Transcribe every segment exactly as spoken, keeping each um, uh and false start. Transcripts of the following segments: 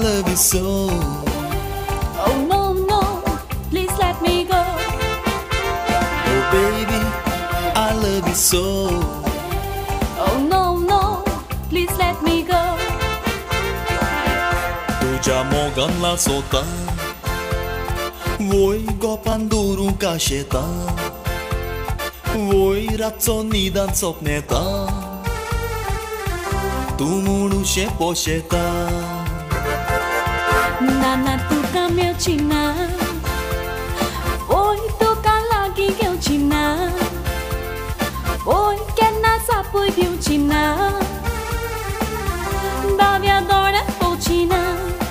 love you so. Oh no, no, please let me go. Oh baby, I love you so. Oh no, no, please let me go. तुझ्या मोगांला सोता वोय गोपान दवरूं काशेता वोय रातचो निदान सोपनेता तूं म्हूण उशें पोशेता Nana tuka मेवची ना ओय तुका लागीं घेवची ना ओय केन्ना सापूय दिवची ना दाव्या दोळ्यांत पोवची ना.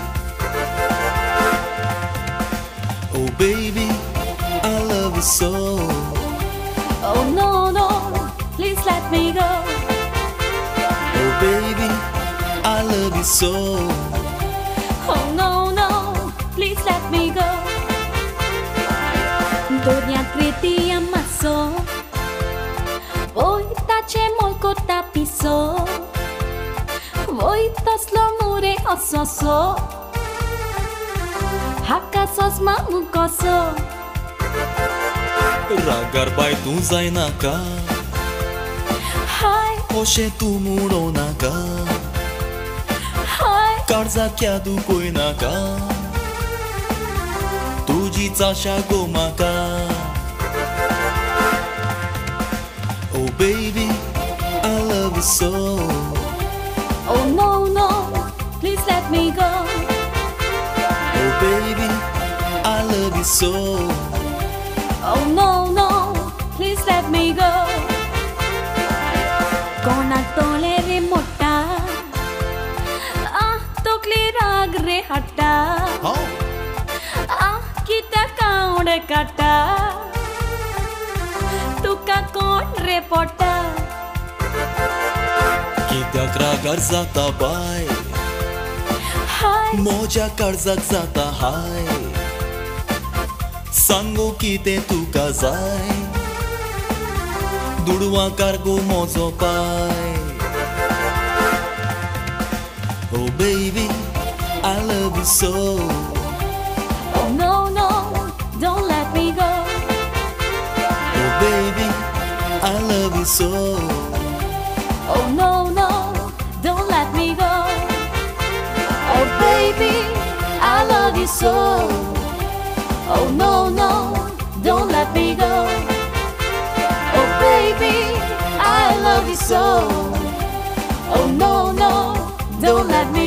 Oh baby, I love you so. Oh no, no, please let me go. Oh baby, I love you so. Oh no, no, please let me go. Doria treti ammasso Voi tace molko tapiso Voi taslo mure ososo Haka sos mamu koso रागार बाय तूं जायनाका Hi, अशें तूं म्हणो नाका hi काळजाक यादूय नाका तुजीच आशा गो म्हाका. Oh baby, I love you so. Oh no, no, please let me go. Oh baby, I love you so. Oh no, no, please let me go. Kona tolere motta Ah, tokli rag re hatta How? Ah, kita kaunde kata Tuka kon re pota कित्याक रागार जाता bye Hi, म्हज्या काळजाक जाता हाय सांगू कितें तुका जाय दुडवांकार गो म्हजो पाय. Oh baby, I love you so. oh no, no, don't let me go. Oh baby, I love you so. Oh no, no, don't let me go. Oh baby, I love you so. Oh no, no, don't let me go. Oh baby, I love you so. Oh no, no, don't let me